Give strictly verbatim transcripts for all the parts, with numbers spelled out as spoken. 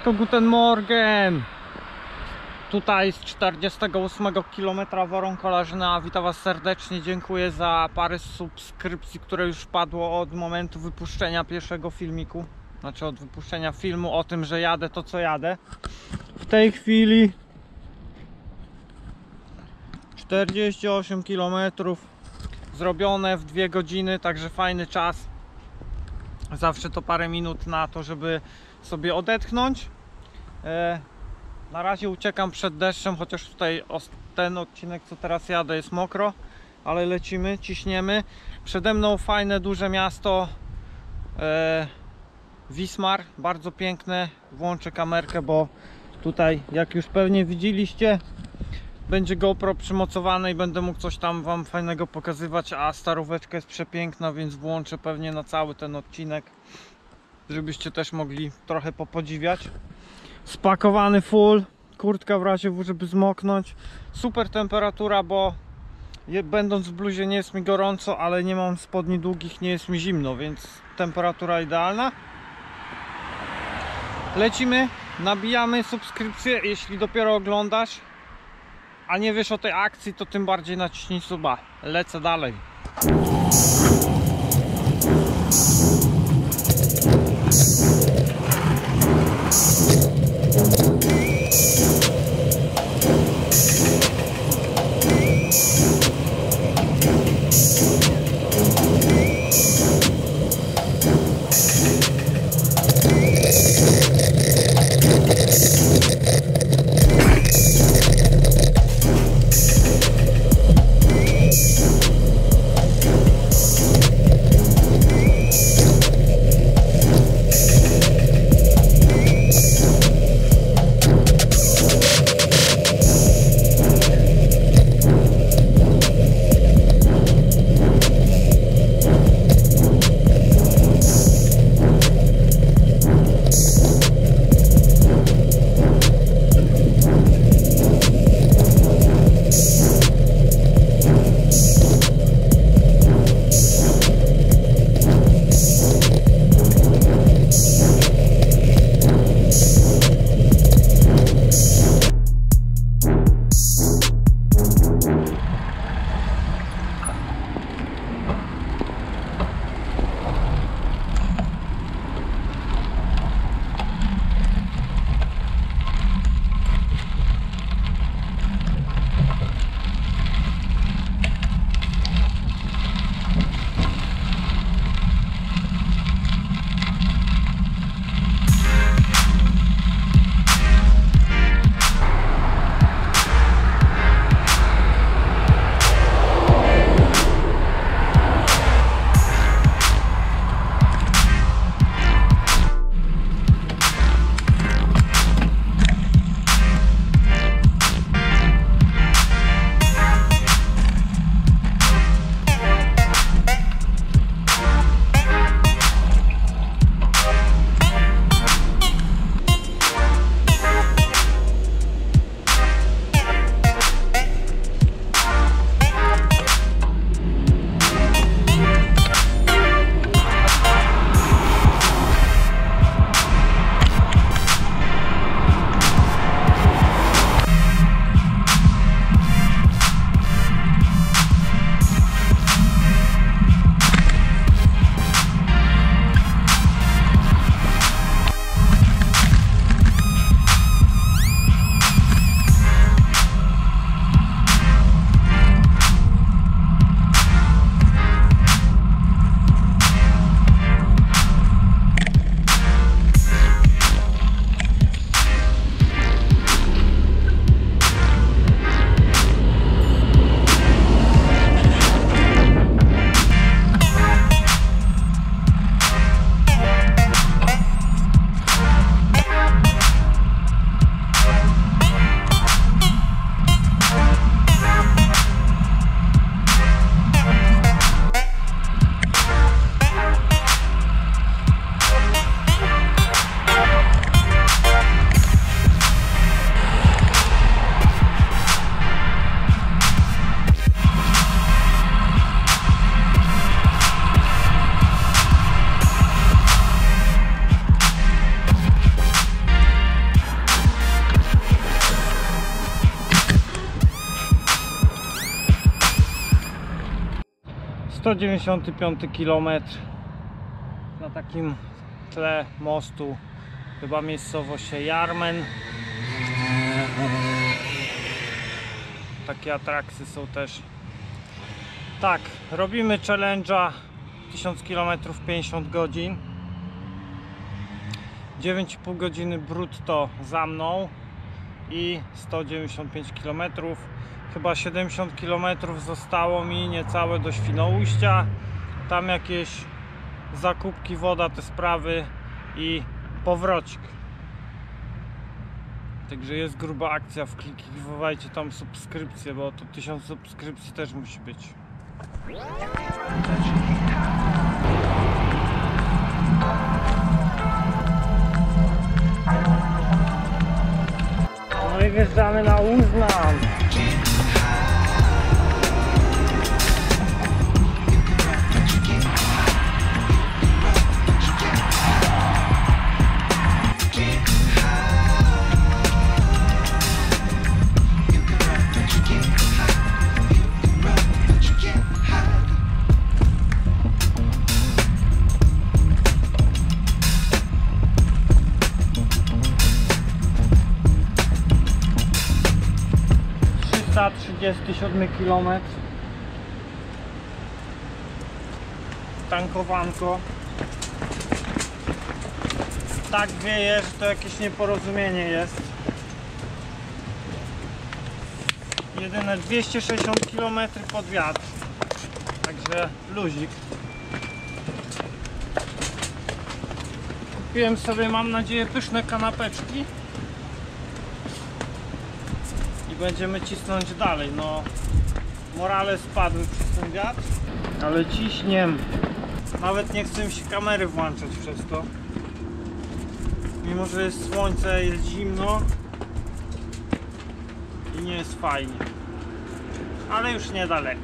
Siemanko, guten Morgen! Tutaj z czterdziestego ósmego kilometra Woronkolarzyna. Witam Was serdecznie, dziękuję za parę subskrypcji, które już wpadło od momentu wypuszczenia pierwszego filmiku. Znaczy od wypuszczenia filmu o tym, że jadę to co jadę. W tej chwili czterdzieści osiem kilometrów zrobione w dwie godziny, także fajny czas. Zawsze to parę minut na to, żeby sobie odetchnąć. e, Na razie uciekam przed deszczem, chociaż tutaj ten odcinek co teraz jadę jest mokro, ale lecimy, ciśniemy. Przede mną fajne, duże miasto e, Wismar, bardzo piękne. Włączę kamerkę, bo tutaj, jak już pewnie widzieliście, będzie GoPro przymocowane i będę mógł coś tam Wam fajnego pokazywać, a staróweczka jest przepiękna, więc włączę pewnie na cały ten odcinek, żebyście też mogli trochę popodziwiać. Spakowany full, kurtka w razie w, żeby zmoknąć. Super temperatura, bo je, będąc w bluzie nie jest mi gorąco, ale nie mam spodni długich, nie jest mi zimno, więc temperatura idealna. Lecimy, nabijamy subskrypcję, jeśli dopiero oglądasz, a nie wiesz o tej akcji, to tym bardziej naciśnij suba. Lecę dalej. sto dziewięćdziesiąty piąty kilometr na takim tle mostu, chyba miejscowość Jarmen. Takie atrakcje są też. Tak, robimy challenge'a tysiąc kilometrów pięćdziesiąt godzin. dziewięć i pół godziny brutto za mną i sto dziewięćdziesiąt pięć kilometrów. Chyba siedemdziesiąt kilometrów zostało mi niecałe do Świnoujścia. Tam jakieś zakupki, woda, te sprawy i powrocik. Także jest gruba akcja, wklikiwajcie tam subskrypcję, bo to tysiąc subskrypcji też musi być. No i wjeżdżamy na Uznam. trzysta trzydziesty siódmy kilometr. Tankowanko. Tak wieje, że to jakieś nieporozumienie jest. Jedyne dwieście sześćdziesiąt kilometrów pod wiatr. Także luzik. Kupiłem sobie, mam nadzieję, pyszne kanapeczki. I będziemy cisnąć dalej. No, morale spadły przez ten wiatr, ale ciśniem. Nawet nie chcę mi się kamery włączać przez to. Mimo że jest słońce, jest zimno i nie jest fajnie. Ale już niedaleko.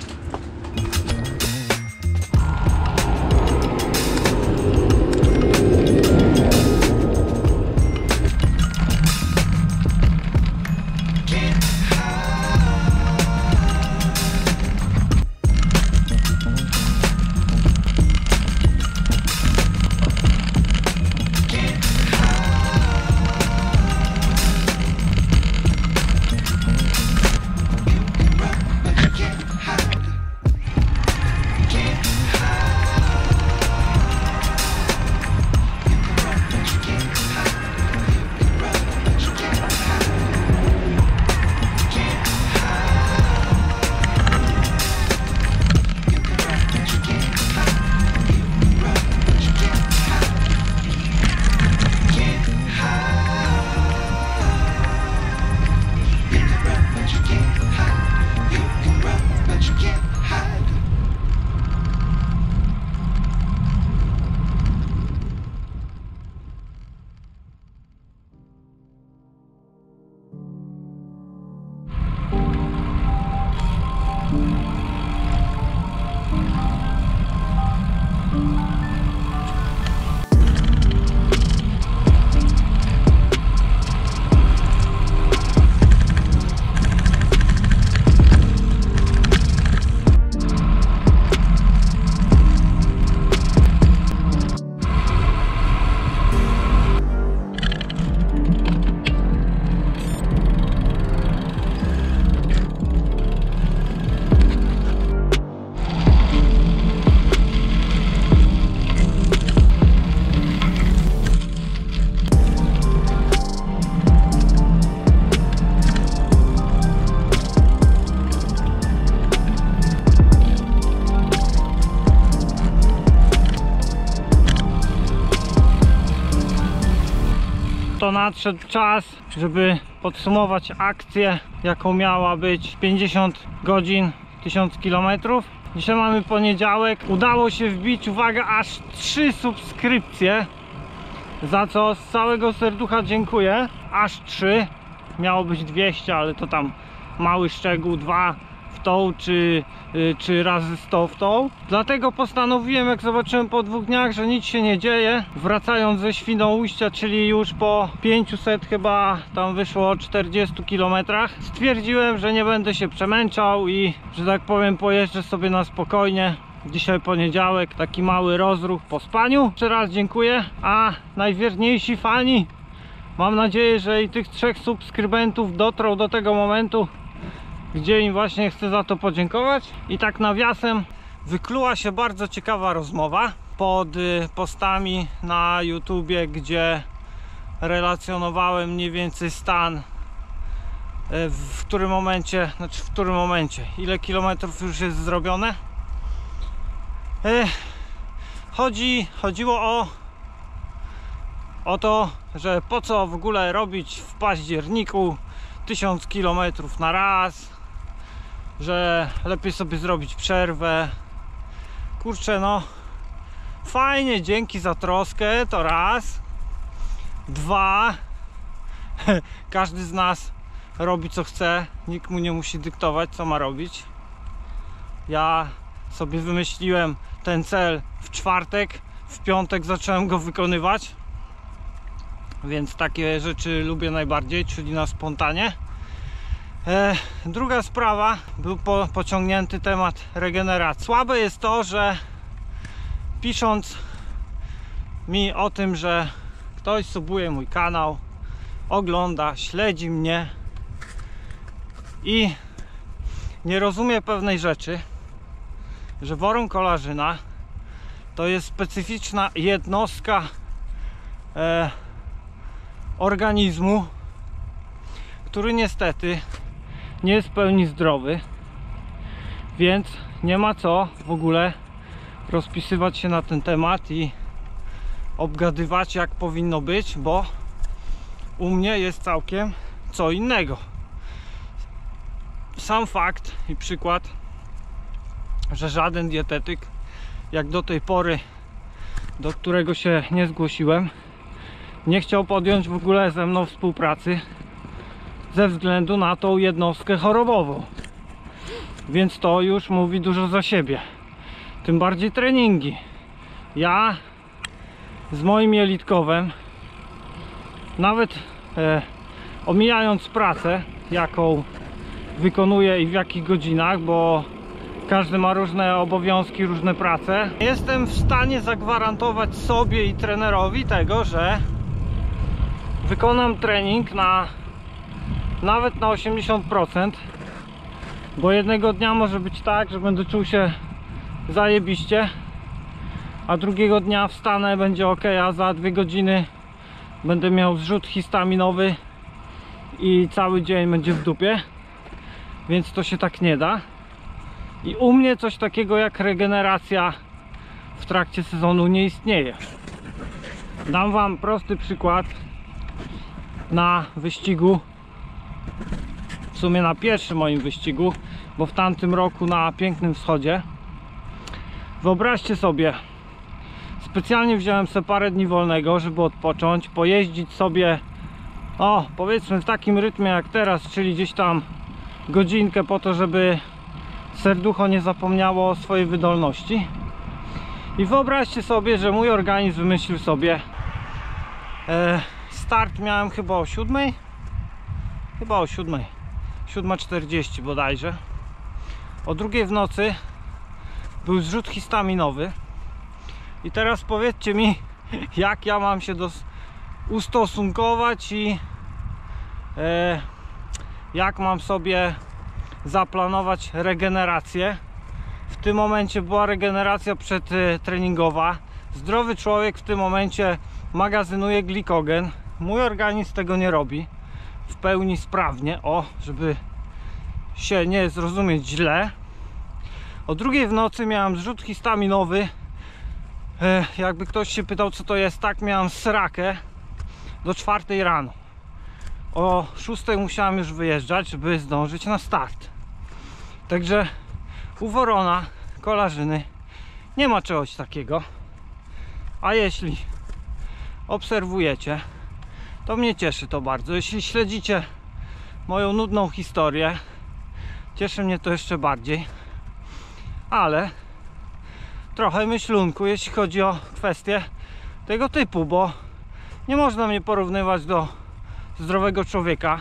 To nadszedł czas, żeby podsumować akcję, jaką miała być pięćdziesiąt godzin, tysiąc kilometrów. Dzisiaj mamy poniedziałek. Udało się wbić, uwaga, aż trzy subskrypcje, za co z całego serducha dziękuję. Aż trzy. Miało być dwieście, ale to tam mały szczegół, dwa w tą, czy, czy razy sto w tą. Dlatego postanowiłem, jak zobaczyłem po dwóch dniach, że nic się nie dzieje, wracając ze Świnoujścia, czyli już po pięciuset chyba tam wyszło czterdziestu kilometrach, stwierdziłem, że nie będę się przemęczał i, że tak powiem, pojeżdżę sobie na spokojnie. Dzisiaj poniedziałek, taki mały rozruch po spaniu. Jeszcze raz dziękuję, a najwierniejsi fani, mam nadzieję, że i tych trzech subskrybentów dotrą do tego momentu, gdzie im właśnie chcę za to podziękować. I tak nawiasem, wykluła się bardzo ciekawa rozmowa pod postami na YouTubie, gdzie relacjonowałem mniej więcej stan, w którym momencie, znaczy w którym momencie, ile kilometrów już jest zrobione. Chodzi, chodziło o, o to, że po co w ogóle robić w październiku tysiąc kilometrów na raz, że lepiej sobie zrobić przerwę. Kurczę, no fajnie, dzięki za troskę, to raz. Dwa, każdy z nas robi co chce, nikt mu nie musi dyktować, co ma robić. Ja sobie wymyśliłem ten cel w czwartek, w piątek zacząłem go wykonywać, więc takie rzeczy lubię najbardziej, czyli na spontanie. E, druga sprawa, był po, pociągnięty temat regeneracji. Słabe jest to, że pisząc mi o tym, że ktoś subuje mój kanał, ogląda, śledzi mnie i nie rozumie pewnej rzeczy, że Worą Kolarzyna to jest specyficzna jednostka e, organizmu, który niestety nie jest w pełni zdrowy, więc nie ma co w ogóle rozpisywać się na ten temat i obgadywać, jak powinno być, bo u mnie jest całkiem co innego. Sam fakt i przykład, że żaden dietetyk, jak do tej pory, do którego się nie zgłosiłem, nie chciał podjąć w ogóle ze mną współpracy ze względu na tą jednostkę chorobową. Więc to już mówi dużo za siebie. Tym bardziej treningi. Ja z moim jelitkowem, nawet e, omijając pracę, jaką wykonuję i w jakich godzinach, bo każdy ma różne obowiązki, różne prace, jestem w stanie zagwarantować sobie i trenerowi tego, że wykonam trening na nawet na osiemdziesiąt procent, bo jednego dnia może być tak, że będę czuł się zajebiście, a drugiego dnia wstanę, będzie ok, a za dwie godziny będę miał zrzut histaminowy i cały dzień będzie w dupie, więc to się tak nie da. I u mnie coś takiego jak regeneracja w trakcie sezonu nie istnieje. Dam wam prosty przykład na wyścigu, w sumie na pierwszym moim wyścigu, bo w tamtym roku na Pięknym Wschodzie. Wyobraźcie sobie, specjalnie wziąłem sobie parę dni wolnego, żeby odpocząć, pojeździć sobie, o, powiedzmy w takim rytmie jak teraz, czyli gdzieś tam godzinkę, po to, żeby serducho nie zapomniało o swojej wydolności. I wyobraźcie sobie, że mój organizm wymyślił sobie, e, start miałem chyba o siódmej, chyba o siódmej, siódma czterdzieści bodajże. O drugiej w nocy był zrzut histaminowy. I teraz powiedzcie mi, jak ja mam się do, ustosunkować i e, jak mam sobie zaplanować regenerację. W tym momencie była regeneracja przedtreningowa. Zdrowy człowiek w tym momencie magazynuje glikogen. Mój organizm tego nie robi w pełni sprawnie, o, żeby się nie zrozumieć źle. O drugiej w nocy miałem zrzut histaminowy. e, Jakby ktoś się pytał, co to jest, tak miałem srakę do czwartej rano. O szóstej musiałem już wyjeżdżać, żeby zdążyć na start. Także u Worona Kolarzyny nie ma czegoś takiego. A jeśli obserwujecie, to mnie cieszy to bardzo. Jeśli śledzicie moją nudną historię, cieszy mnie to jeszcze bardziej. Ale trochę myślunku, jeśli chodzi o kwestie tego typu, bo nie można mnie porównywać do zdrowego człowieka,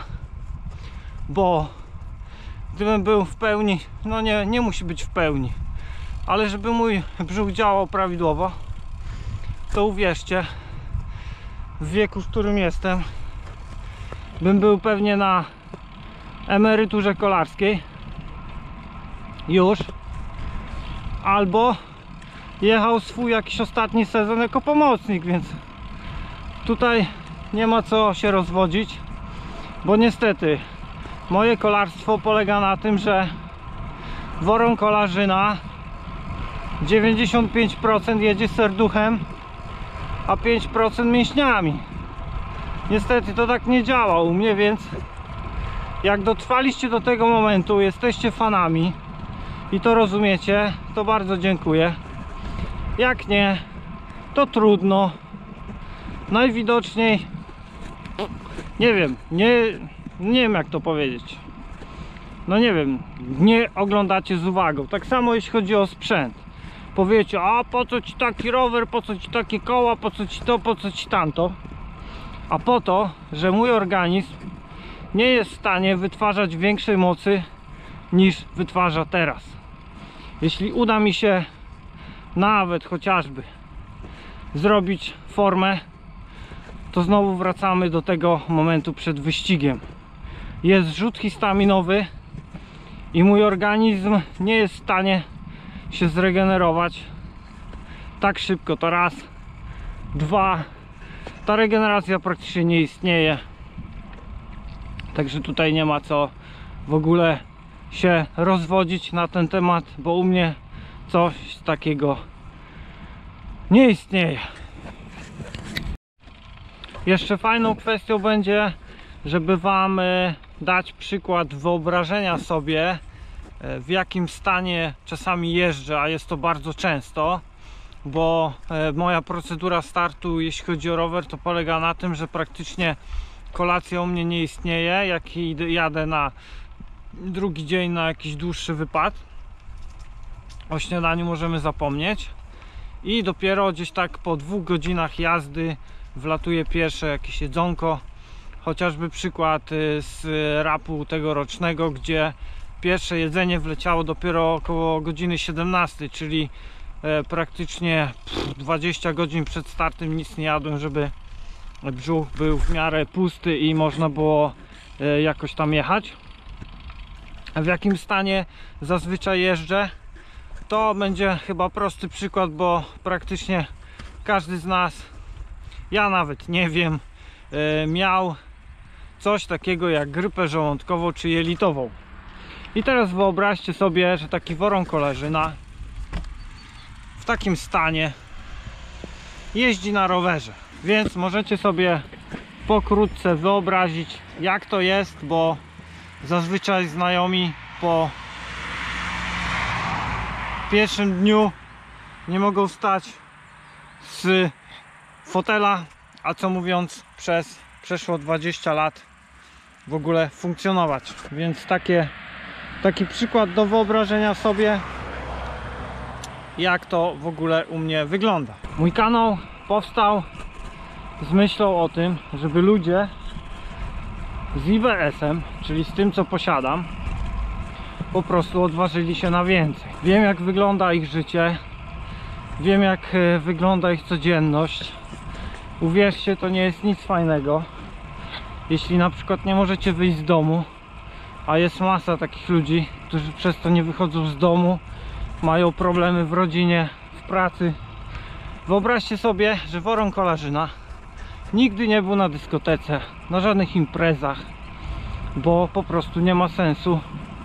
bo gdybym był w pełni, no nie, nie musi być w pełni, ale żeby mój brzuch działał prawidłowo, to uwierzcie, w wieku, w którym jestem, bym był pewnie na emeryturze kolarskiej już, albo jechał swój jakiś ostatni sezon jako pomocnik, więc tutaj nie ma co się rozwodzić, bo niestety moje kolarstwo polega na tym, że Woron Kolarzyna dziewięćdziesiąt pięć procent jedzie serduchem, a pięć procent mięśniami. Niestety to tak nie działa u mnie, więc jak dotrwaliście do tego momentu, jesteście fanami i to rozumiecie, to bardzo dziękuję. Jak nie, to trudno. Najwidoczniej nie wiem, nie, nie wiem jak to powiedzieć. No nie wiem, nie oglądacie z uwagą. Tak samo jeśli chodzi o sprzęt. Powiecie, a po co ci taki rower, po co ci takie koła, po co ci to, po co ci tamto. A po to, że mój organizm nie jest w stanie wytwarzać większej mocy niż wytwarza teraz. Jeśli uda mi się nawet chociażby zrobić formę, to znowu wracamy do tego momentu przed wyścigiem. Jest rzut histaminowy i mój organizm nie jest w stanie się zregenerować tak szybko. To raz, dwa, ta regeneracja praktycznie nie istnieje, także tutaj nie ma co w ogóle się rozwodzić na ten temat, bo u mnie coś takiego nie istnieje. Jeszcze fajną kwestią będzie, żeby wam dać przykład wyobrażenia sobie, w jakim stanie czasami jeżdżę, a jest to bardzo często, bo moja procedura startu, jeśli chodzi o rower, to polega na tym, że praktycznie kolacja u mnie nie istnieje. Jak jadę na drugi dzień na jakiś dłuższy wypad, o śniadaniu możemy zapomnieć i dopiero gdzieś tak po dwóch godzinach jazdy wlatuje pierwsze jakieś jedzonko. Chociażby przykład z rapu tegorocznego, gdzie pierwsze jedzenie wleciało dopiero około godziny siedemnastej, czyli praktycznie dwadzieścia godzin przed startem nic nie jadłem, żeby brzuch był w miarę pusty i można było jakoś tam jechać. W jakim stanie zazwyczaj jeżdżę, to będzie chyba prosty przykład, bo praktycznie każdy z nas, ja nawet nie wiem, miał coś takiego jak grypę żołądkową czy jelitową. I teraz wyobraźcie sobie, że taki Woron Kolarzyna w takim stanie jeździ na rowerze, więc możecie sobie pokrótce wyobrazić, jak to jest, bo zazwyczaj znajomi po pierwszym dniu nie mogą wstać z fotela, a co mówiąc przez przeszło dwadzieścia lat w ogóle funkcjonować. Więc takie, taki przykład do wyobrażenia sobie, jak to w ogóle u mnie wygląda. Mój kanał powstał z myślą o tym, żeby ludzie z I B S-em, czyli z tym co posiadam, po prostu odważyli się na więcej. Wiem jak wygląda ich życie, wiem jak wygląda ich codzienność. Uwierzcie, to nie jest nic fajnego, jeśli na przykład nie możecie wyjść z domu, a jest masa takich ludzi, którzy przez to nie wychodzą z domu, mają problemy w rodzinie, w pracy. Wyobraźcie sobie, że Woron Kolarzyna nigdy nie był na dyskotece, na żadnych imprezach, bo po prostu nie ma sensu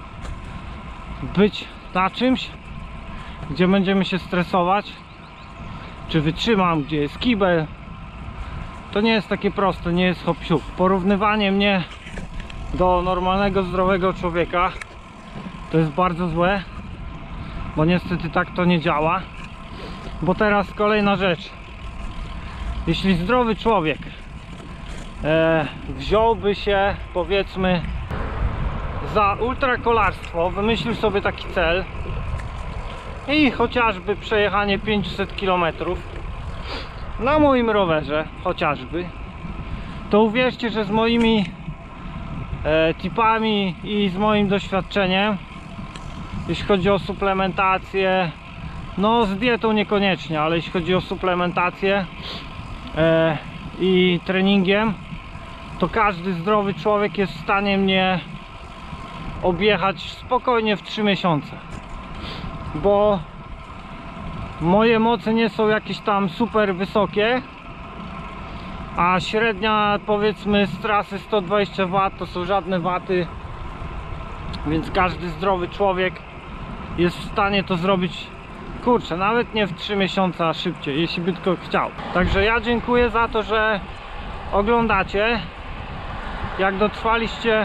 być na czymś, gdzie będziemy się stresować, czy wytrzymam, gdzie jest kibel. To nie jest takie proste, nie jest hop-siup. Porównywanie mnie do normalnego, zdrowego człowieka to jest bardzo złe, bo niestety tak to nie działa. Bo teraz kolejna rzecz. Jeśli zdrowy człowiek e, wziąłby się, powiedzmy, za ultrakolarstwo, wymyślił sobie taki cel i chociażby przejechanie pięćset kilometrów na moim rowerze chociażby, to uwierzcie, że z moimi e, tipami i z moim doświadczeniem, jeśli chodzi o suplementację, No z dietą niekoniecznie, ale jeśli chodzi o suplementację e, i treningiem, to każdy zdrowy człowiek jest w stanie mnie objechać spokojnie w trzy miesiące, bo moje moce nie są jakieś tam super wysokie, a średnia, powiedzmy, z trasy sto dwadzieścia watów to są żadne waty, więc każdy zdrowy człowiek jest w stanie to zrobić, kurczę, nawet nie w trzy miesiące, a szybciej, jeśli by tylko chciał. Także ja dziękuję za to, że oglądacie. Jak dotrwaliście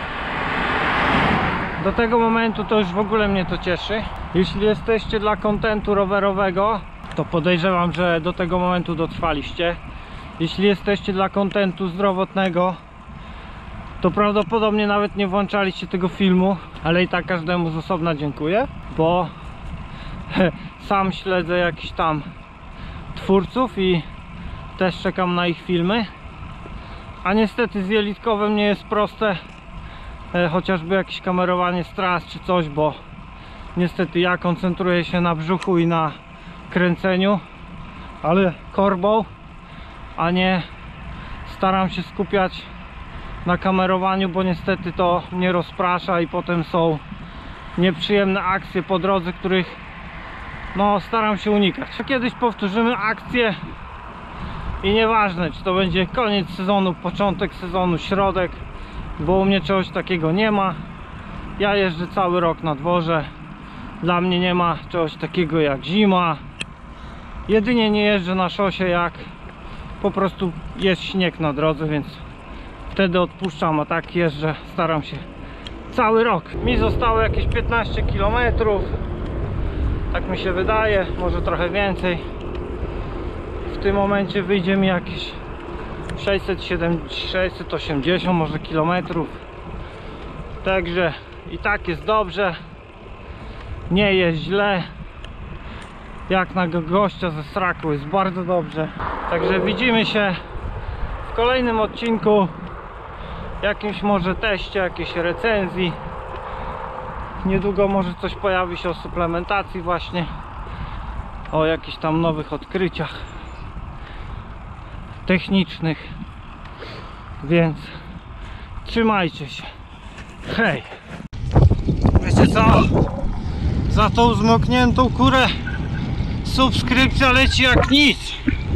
do tego momentu, to już w ogóle mnie to cieszy. Jeśli jesteście dla kontentu rowerowego, to podejrzewam, że do tego momentu dotrwaliście. Jeśli jesteście dla kontentu zdrowotnego, to prawdopodobnie nawet nie włączaliście tego filmu, ale i tak każdemu z osobna dziękuję, bo sam śledzę jakichś tam twórców i też czekam na ich filmy. A niestety z jelitkowym nie jest proste, e, chociażby jakieś kamerowanie z tras czy coś, bo niestety ja koncentruję się na brzuchu i na kręceniu, ale korbą, a nie staram się skupiać na kamerowaniu, bo niestety to mnie rozprasza i potem są nieprzyjemne akcje po drodze, których no staram się unikać. Kiedyś powtórzymy akcję i nieważne, czy to będzie koniec sezonu, początek sezonu, środek, bo u mnie czegoś takiego nie ma. Ja jeżdżę cały rok na dworze. Dla mnie nie ma czegoś takiego jak zima. Jedynie nie jeżdżę na szosie, jak po prostu jest śnieg na drodze, więc wtedy odpuszczam, a tak jeżdżę, staram się cały rok. Mi zostało jakieś piętnaście kilometrów, tak mi się wydaje, może trochę więcej. W tym momencie wyjdzie mi jakieś sześćset siedemdziesiąt, sześćset osiemdziesiąt może kilometrów. Także i tak jest dobrze, nie jest źle. Jak na gościa ze Sraku jest bardzo dobrze. Także widzimy się w kolejnym odcinku, jakimś może teście, jakiejś recenzji. Niedługo może coś pojawi się o suplementacji właśnie, o jakichś tam nowych odkryciach technicznych, więc trzymajcie się. Hej! Wiecie co? Za tą zmokniętą kurę subskrypcja leci jak nic.